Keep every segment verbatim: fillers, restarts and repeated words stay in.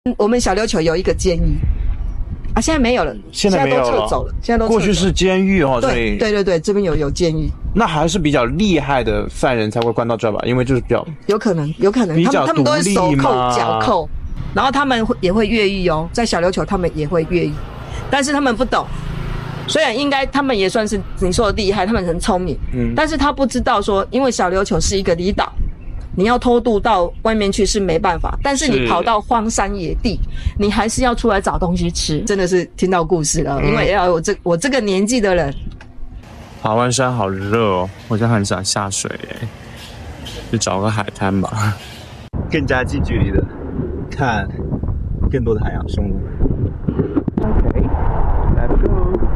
我们小琉球有一个监狱啊，现在没有了， 现在没有了， 现在都撤走了，现在都撤走了过去是监狱哦，所以对对对，这边有有监狱， 那还是比较厉害的犯人才会关到这吧，因为就是比较有可能有可能， 比较他们他们都会手扣独立嘛脚扣，然后他们会也会越狱哦，在小琉球他们也会越狱，但是他们不懂。虽然应该他们也算是你说的厉害，他们很聪明，嗯，但是他不知道说，因为小琉球是一个离岛，你要偷渡到外面去是没办法，但是你跑到荒山野地，你还是要出来找东西吃。真的是听到故事了，嗯、因为要我这我这个年纪的人， 爬完山好热哦，我现在很想下水耶，去找个海滩吧，更加近距离的看更多的海洋生物。OK， let's go。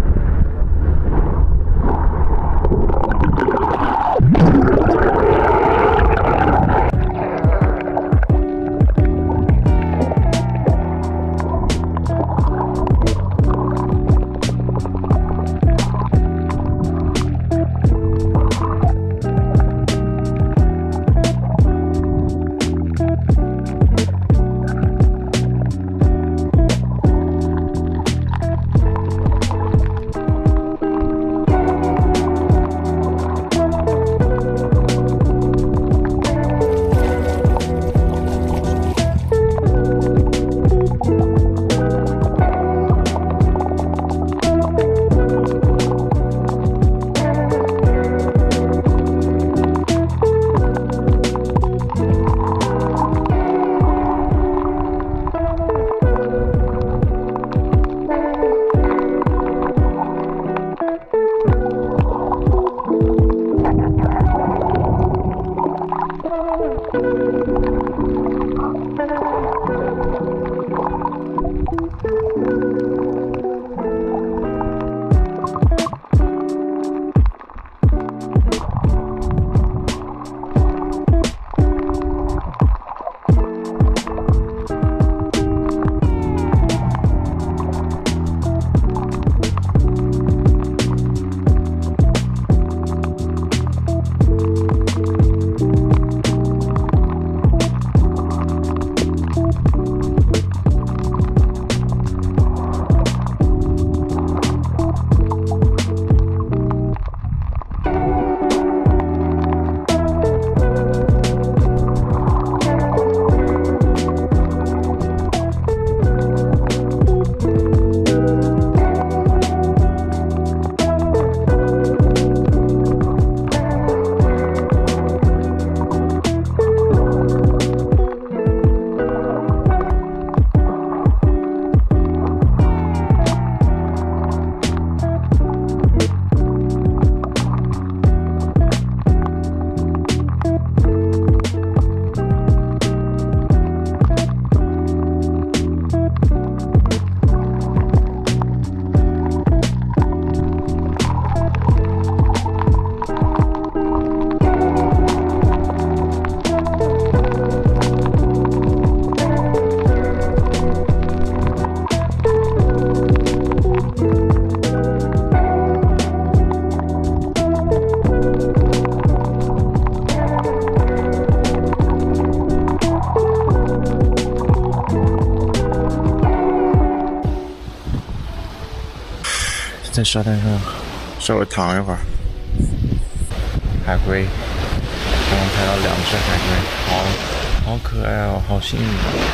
在沙滩上稍微躺一会儿。海龟，刚刚拍到两只海龟，好好可爱哦，好幸运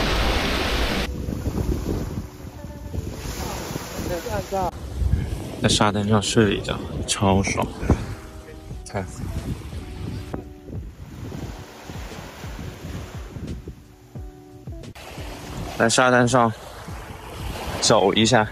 哦。在沙滩上睡了一觉，超爽。看，在沙滩上走一下。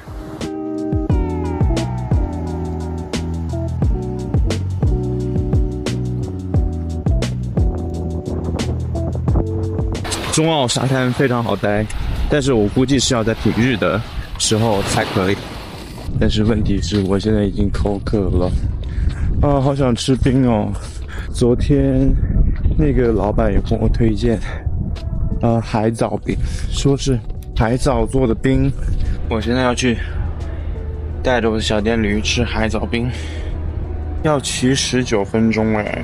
中澳沙滩非常好待，但是我估计是要在平日的时候才可以。但是问题是我现在已经口渴了，啊，好想吃冰哦！昨天那个老板也跟我推荐，呃，海藻冰，说是海藻做的冰。我现在要去带着我的小电驴吃海藻冰，要骑十九分钟哎。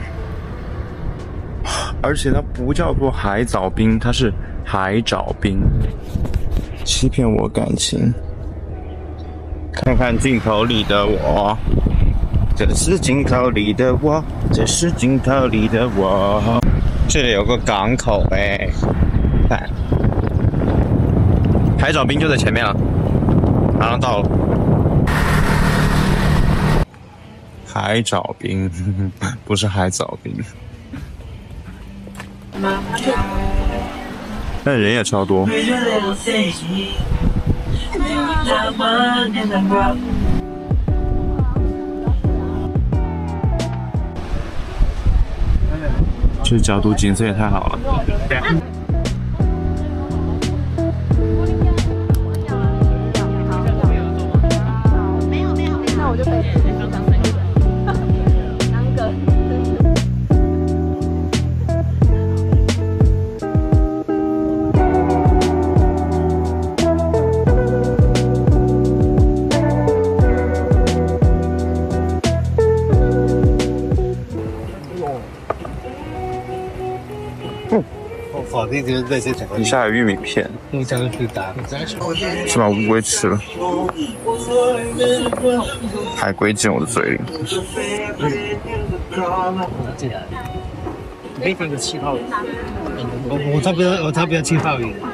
而且它不叫做海藻冰，它是海藻冰。 欺骗我感情。看看镜头里的我，这是镜头里的我，这是镜头里的我。这里有个港口哎，看，海藻冰就在前面了，马上到了。海藻冰，不是海藻冰。但人也超多。这角度景色也太好了。 没有没有，那我就可以。 哦，那个在这整个底下有玉米片， 那家是打， 是把乌龟吃了。海龟进我的嘴里。 进来。你可以放个气泡鱼。我我才不要，我才不要气泡鱼。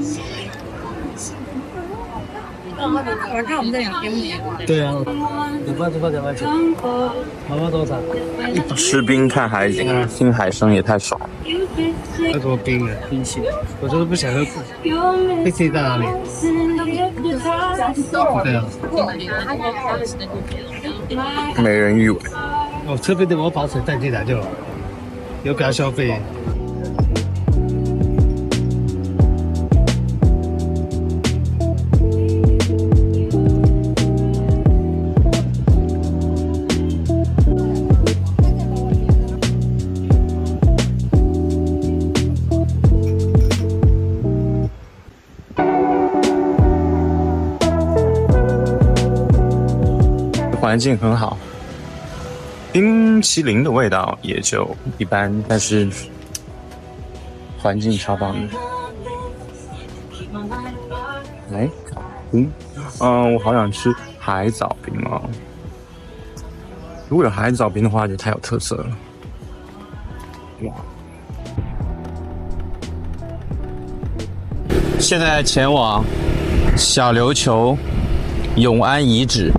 晚上我们在养天母。 对啊，有饭吃饭才饭吃。妈妈多少？ 吃冰看海景，听海声也太爽了。 那什么冰的冰淇淋，我就是不想喝。冰淇淋在哪里？对啊。 美人鱼尾。 哦，特别的我把水带进来就好了，有给他消费。 环境很好，冰淇淋的味道也就一般，但是环境超棒的。来，嗯，嗯，我好想吃海藻冰哦。如果有海藻冰的话，就太有特色了。哇！现在前往小琉球永安遗址。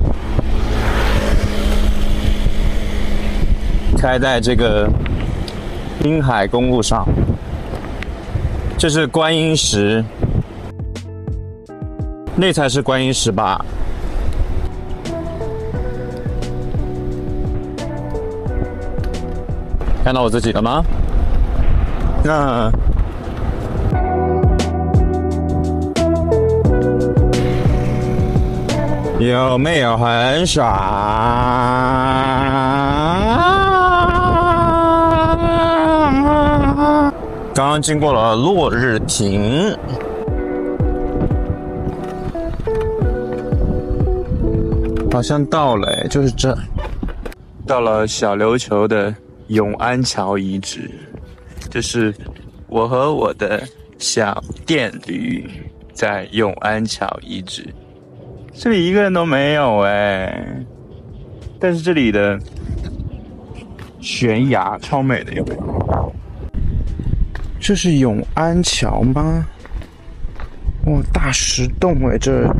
开在这个滨海公路上，这是观音石，那才是观音石吧？看到我自己了吗？那有没有很爽？刚刚经过了落日亭，好像到了，就是这，到了小琉球的永安桥遗址，这是我和我的小电驴在永安桥遗址，这里一个人都没有哎，但是这里的悬崖超美的，有没有？这是永安桥吗？哇，大石洞哎，这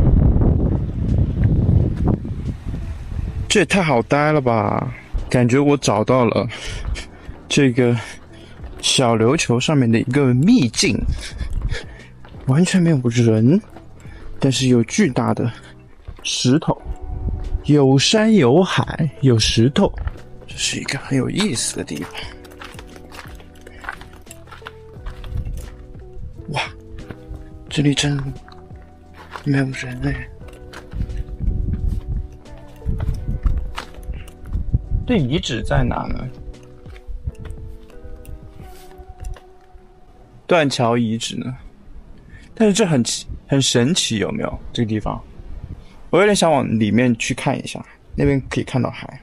这也太好待了吧！感觉我找到了这个小琉球上面的一个秘境，完全没有人，但是有巨大的石头，有山有海有石头，这是一个很有意思的地方。哇，这里真没有人哎！这遗址在哪呢？断桥遗址呢？但是这很很神奇，有没有这个地方？我有点想往里面去看一下，那边可以看到海。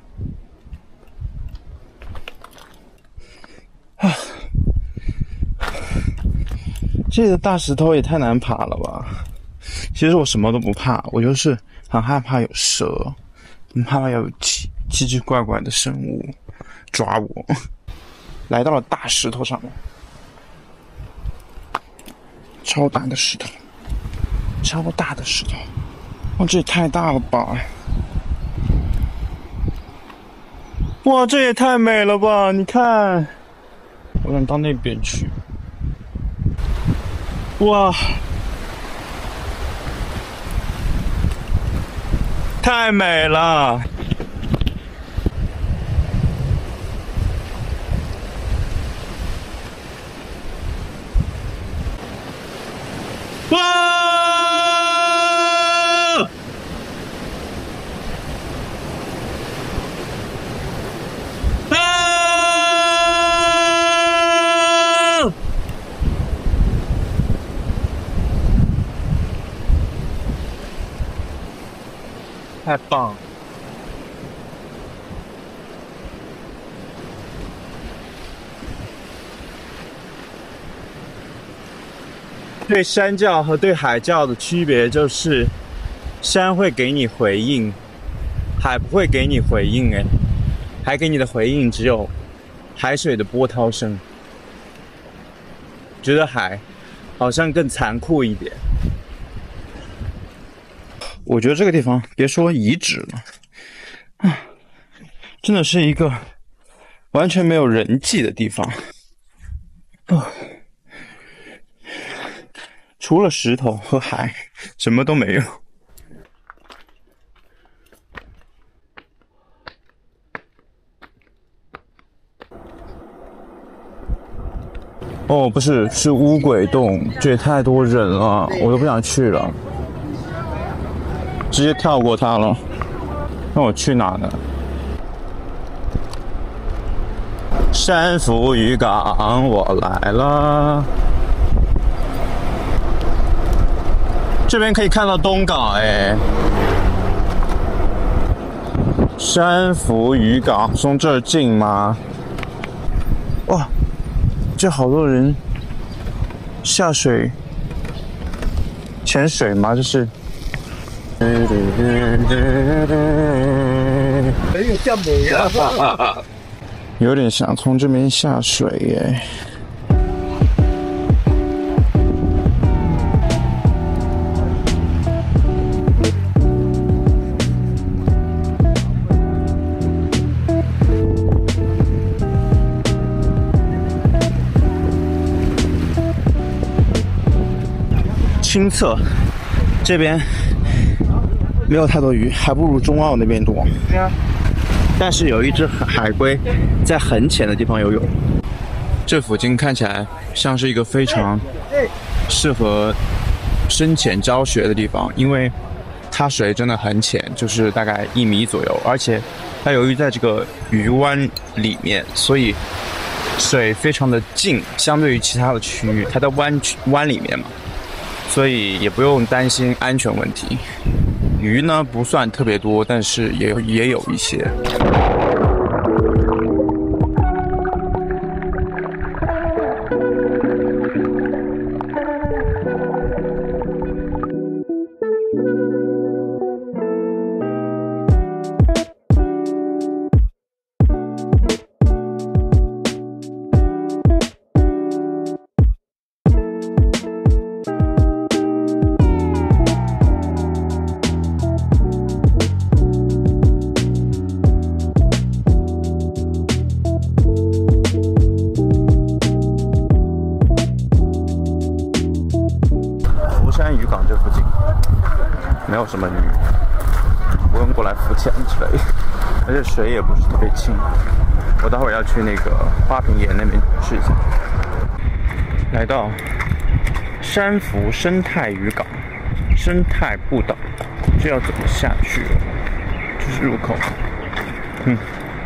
啊！这个大石头也太难爬了吧！ 其实我什么都不怕，我就是很害怕有蛇，很害怕有奇奇奇怪怪的生物抓我。来到了大石头上面，超大的石头，超大的石头，哇，这也太大了吧！哇，这也太美了吧！你看，我想到那边去。哇，太美了！哇！啊！太棒了！对山教和对海教的区别就是，山会给你回应，海不会给你回应。哎，海给你的回应只有海水的波涛声。觉得海好像更残酷一点。我觉得这个地方，别说遗址了，啊，真的是一个完全没有人迹的地方。啊。除了石头和海，什么都没有。哦，不是，是乌鬼洞，这也太多人了，我都不想去了，直接跳过它了。那我去哪呢？山福渔港，我来了。这边可以看到东港哎，山福渔港从这儿近吗？哇，这好多人下水潜水吗？这是。有点想从这边下水耶。清澈，这边没有太多鱼，还不如中澳那边多。但是有一只海龟在很浅的地方游泳。这附近看起来像是一个非常适合深潜教学的地方，因为它水真的很浅，就是大概一米左右，而且它由于在这个鱼湾里面，所以水非常的静，相对于其他的区域，它在湾湾里面嘛。所以也不用担心安全问题。鱼呢不算特别多，但是也也有一些。没有什么鱼，不用过来浮潜之类的，而且水也不是特别清。我待会儿要去那个花瓶岩那边试一下。来到山福生态渔港生态步道，这要怎么下去？这是入口。嗯，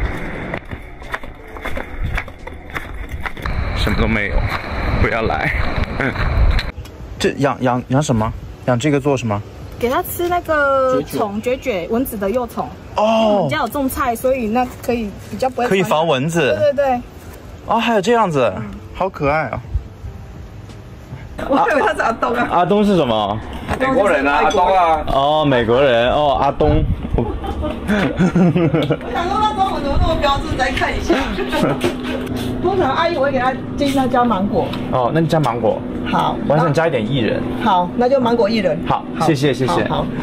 什么都没有，不要来。嗯，这养养养什么？养这个做什么？ 给它吃那个虫，蕨蕨蚊子的幼虫。 哦， 我们家有种菜，所以那可以比较不会。 可以防蚊子。 对对对。 哦，还有这样子，嗯、好可爱啊！ 我以为他是阿东啊。 阿东是什么？ 美国人啊，阿东啊。哦，美国人哦，阿东。 我想说他中文怎么那么标准，再看一下。通常阿姨我会给他建议他加芒果。 哦，那你加芒果。 好， 我还想加一点薏仁。 好，那就芒果薏仁。 好，谢谢谢谢。 好。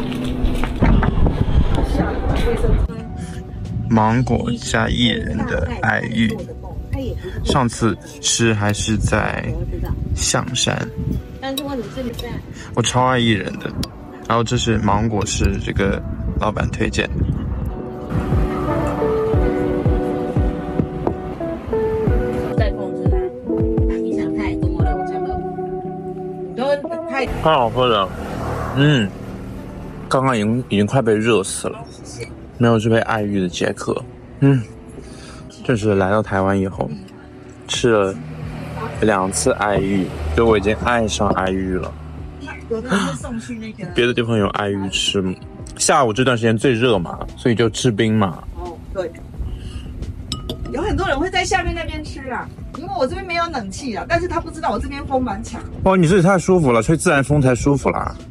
芒果加薏仁的爱玉，上次吃还是在象山，我超爱薏仁的。然后这是芒果，是这个老板推荐的。 在控制它，影响太多了，我真的都太太好喝了，嗯，刚刚已经已经快被热死了。没有这杯爱玉的解渴，嗯，这是来到台湾以后吃了两次爱玉，就我已经爱上爱玉了。 有的人会送去那个， 别的地方有爱玉吃吗？下午这段时间最热嘛，所以就吃冰嘛。 哦，对，有很多人会在下面那边吃啊，因为我这边没有冷气啊，但是他不知道我这边风蛮强。 哦，你这里太舒服了，吹自然风才舒服啦。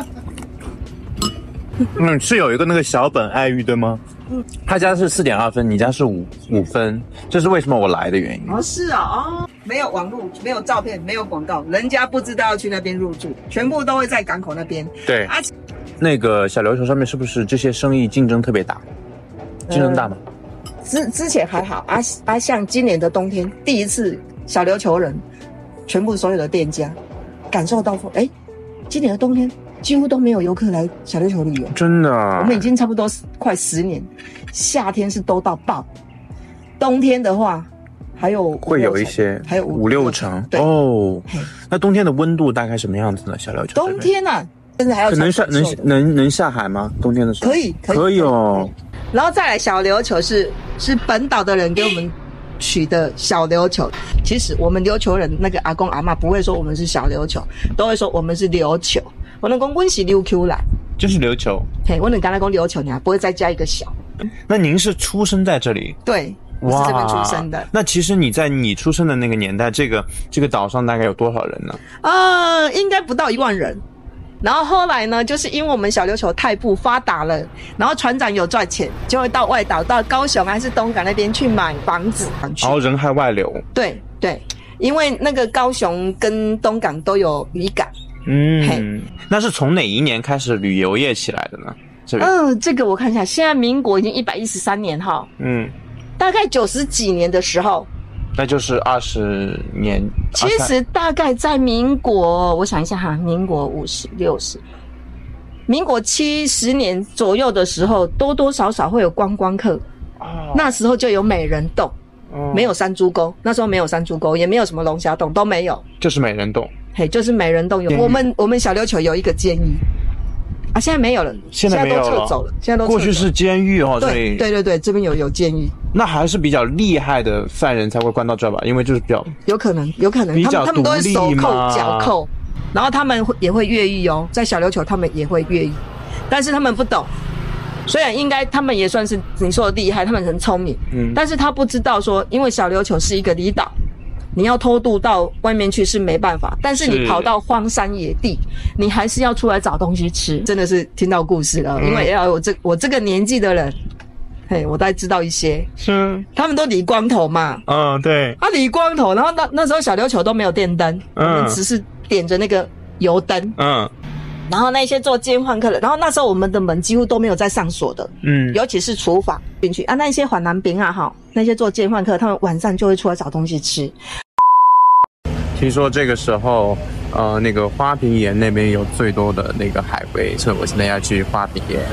嗯，是有一个那个小本爱玉对吗？嗯，他家是四点二分，你家是五五分，这是为什么我来的原因。 哦，是啊，哦，没有网络，没有照片，没有广告，人家不知道要去那边入住，全部都会在港口那边。 对，啊，那个小琉球上面是不是这些生意竞争特别大？竞争大吗？ 呃、之之前还好啊啊，像今年的冬天，第一次小琉球人全部所有的店家感受到说，哎，今年的冬天。几乎都没有游客来小琉球旅游， 真的、啊。 我们已经差不多快十年，夏天是都到爆，冬天的话还有会有一些， 还有五六成。 对哦，那冬天的温度大概什么样子呢？小琉球冬天啊，甚至还要能下能能能下海吗？冬天的时候可以可以可以哦。 然后再来小琉球是是本岛的人给我们取的小琉球，其实我们琉球人那个阿公阿嬷不会说我们是小琉球，都会说我们是琉球。我能讲我是琉球啦， 就是琉球。 嘿，我能刚才讲琉球，你还不会再加一个小。 那您是出生在这里？ 对，我是这边出生的。 那其实你在你出生的那个年代，这个这个岛上大概有多少人呢？ 呃，应该不到一万人。然后后来呢，就是因为我们小琉球太不发达了，然后船长有赚钱，就会到外岛，到高雄还是东港那边去买房子。 然后人海外流。对对，因为那个高雄跟东港都有渔港。 嗯，那是从哪一年开始旅游业起来的呢？ 嗯、呃，这个我看一下，现在民国已经一百一十三年哈，嗯，大概九十几年的时候， 那就是二十年。 其实大概在民国，我想一下哈，民国五十六十，民国七十年左右的时候，多多少少会有观光客，哦，那时候就有美人洞，哦，没有山猪沟，那时候没有山猪沟，也没有什么龙虾洞，都没有， 就是美人洞。 嘿，就是美人洞有，我们我们小琉球有一个监狱啊，现在没有了， 现在没有了， 现在都撤走了，现在都撤走了。 过去是监狱哦，所以对对对，这边有有监狱， 那还是比较厉害的犯人才会关到这吧，因为就是比较有可能有可能， 比较他们他们都会手扣脚扣，然后他们也会越狱哦，在小琉球他们也会越狱，但是他们不懂。虽然应该他们也算是你说的厉害，他们很聪明，嗯，但是他不知道说，因为小琉球是一个离岛。你要偷渡到外面去是没办法，但是你跑到荒山野地，你还是要出来找东西吃。真的是听到故事了，嗯、因为要我这我这个年纪的人，嘿，我大概知道一些。是，他们都理光头嘛。 嗯，对。 啊，理光头，然后那那时候小琉球都没有电灯，嗯、我们只是点着那个油灯。嗯。然后那些做监换客的，然后那时候我们的门几乎都没有在上锁的，嗯，尤其是厨房进去啊，那些环南兵啊，哈，那些做监换客，他们晚上就会出来找东西吃。 听说这个时候，呃，那个花瓶岩那边有最多的那个海龟，所以我现在要去花瓶岩。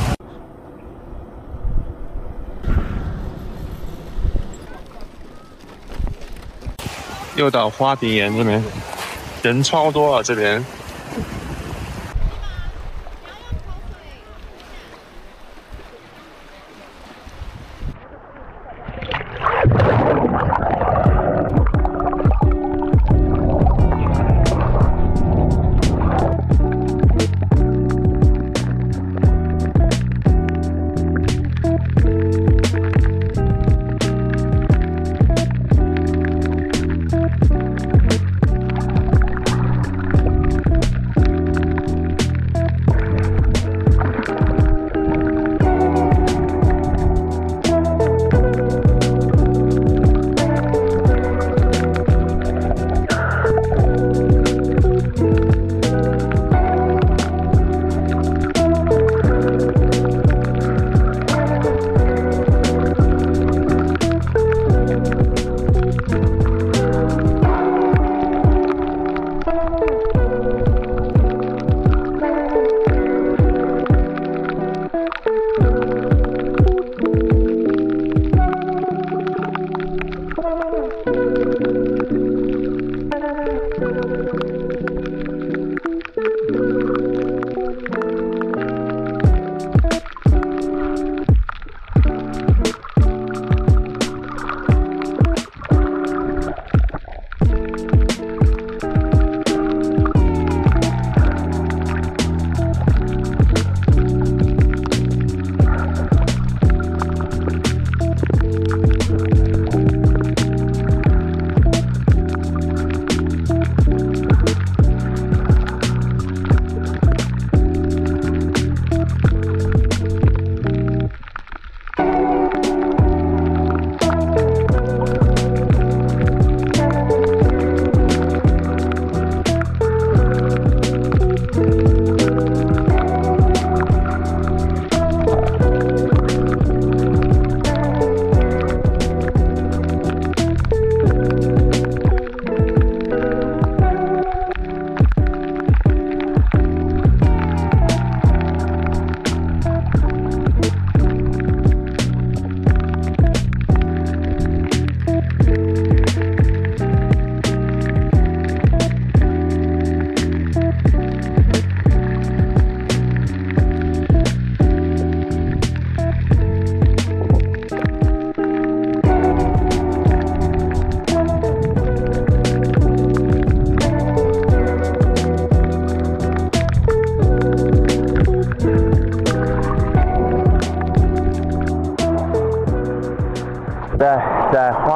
又到花瓶岩这边，人超多啊，这边。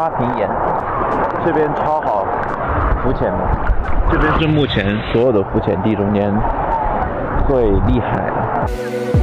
平岩，这边超好浮潜的，这边是目前所有的浮潜地中间最厉害的。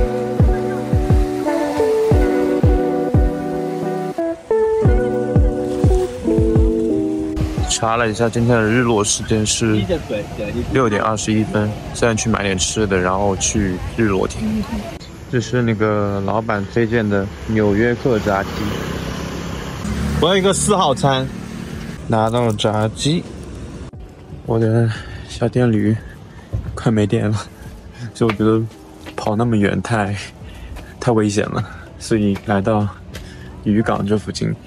查了一下，今天的日落时间是六点二十一分。现在去买点吃的，然后去日落亭。这是那个老板推荐的纽约客炸鸡。我要一个四号餐，拿到了炸鸡。我的小电驴快没电了，所以我觉得跑那么远太太危险了，所以来到渔港这附近。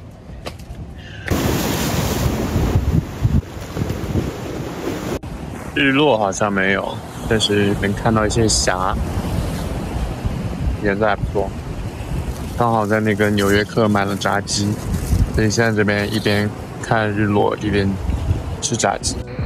日落好像没有，但是能看到一些霞，颜色还不错。刚好在那个纽约客买了炸鸡，所以现在这边一边看日落一边吃炸鸡。